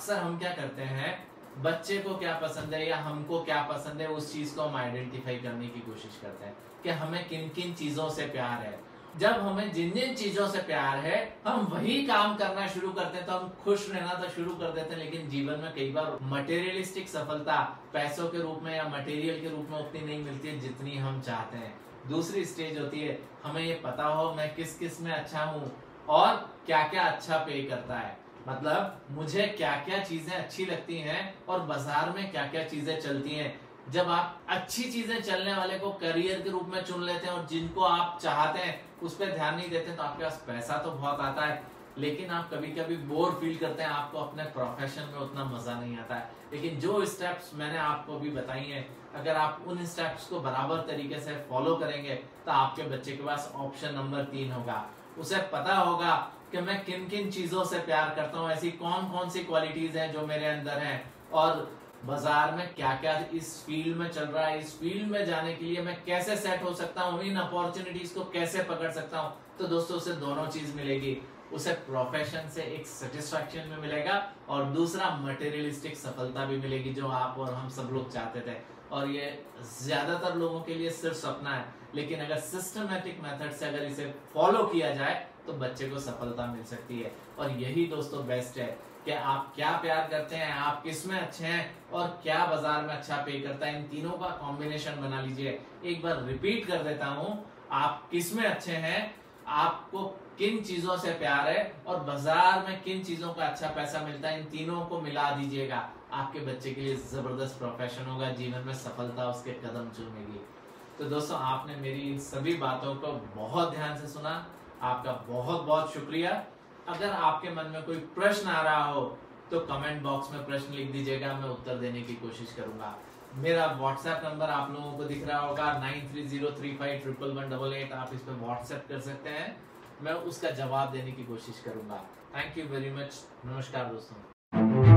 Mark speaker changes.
Speaker 1: अक्सर हम क्या करते हैं, बच्चे को क्या पसंद है या हमको क्या पसंद है उस चीज को हम आइडेंटिफाई करने की कोशिश करते हैं कि हमें किन किन चीजों से प्यार है। जब हमें जिन जिन चीजों से प्यार है हम वही काम करना शुरू करते हैं, तो हम खुश रहना तो शुरू कर देते हैं। लेकिन जीवन में कई बार मटेरियलिस्टिक सफलता पैसों के रूप में या मटेरियल के रूप में उतनी नहीं मिलती है जितनी हम चाहते हैं। दूसरी स्टेज होती है हमें ये पता हो मैं किस किस में अच्छा हूँ और क्या क्या अच्छा पे करता है, मतलब मुझे क्या क्या चीजें अच्छी लगती हैं और बाजार में क्या क्या चीजें चलती हैं। जब आप अच्छी चीजें चलने वाले को करियर के रूप में चुन लेते हैं और जिनको आप चाहते हैं उस पर ध्यान नहीं देते, तो आपके पास पैसा तो बहुत आता है लेकिन आप कभी कभी बोर फील करते हैं, आपको अपने प्रोफेशन में उतना मजा नहीं आता है। लेकिन जो स्टेप्स मैंने आपको भी बताई हैं, अगर आप उन स्टेप्स को बराबर तरीके से फॉलो करेंगे तो आपके बच्चे के पास ऑप्शन नंबर 3 होगा। उसे पता होगा कि मैं किन किन चीजों से प्यार करता हूँ, ऐसी कौन कौन सी क्वालिटीज हैं जो मेरे अंदर हैं, और बाजार में क्या क्या इस फील्ड में चल रहा है, इस फील्ड में जाने के लिए मैं कैसे सेट हो सकता हूँ, इन अपॉर्चुनिटीज को कैसे पकड़ सकता हूँ। तो दोस्तों उसे दोनों चीज मिलेगी, उसे प्रोफेशन से एक सेटिस्फैक्शन में मिलेगा और दूसरा मटेरियलिस्टिक सफलता भी मिलेगी जो आप और हम सब लोग चाहते थे। और ये ज्यादातर लोगों के लिए सिर्फ सपना है, लेकिन अगर सिस्टमेटिक मेथड से अगर इसे फॉलो किया जाए तो बच्चे को सफलता मिल सकती है। और यही दोस्तों बेस्ट है कि आप क्या प्यार करते हैं, आप किस में अच्छे हैं और क्या बाजार में अच्छा पे करता है, इन तीनों का कॉम्बिनेशन बना लीजिए। एक बार रिपीट कर देता हूं, आप किस में अच्छे हैं, आपको किन चीजों से प्यार है और बाजार में किन चीजों का अच्छा पैसा मिलता है, इन तीनों को मिला दीजिएगा। आपके बच्चे के लिए जबरदस्त प्रोफेशन होगा, जीवन में सफलता उसके कदम चूमेगी। तो दोस्तों आपने मेरी इन सभी बातों को बहुत ध्यान से सुना, आपका बहुत बहुत शुक्रिया। अगर आपके मन में कोई प्रश्न आ रहा हो तो कमेंट बॉक्स में प्रश्न लिख दीजिएगा, मैं उत्तर देने की कोशिश करूंगा। मेरा व्हाट्सएप नंबर आप लोगों को दिख रहा होगा 9303511188, आप इस पर व्हाट्सएप कर सकते हैं, मैं उसका जवाब देने की कोशिश करूंगा। थैंक यू वेरी मच, नमस्कार दोस्तों।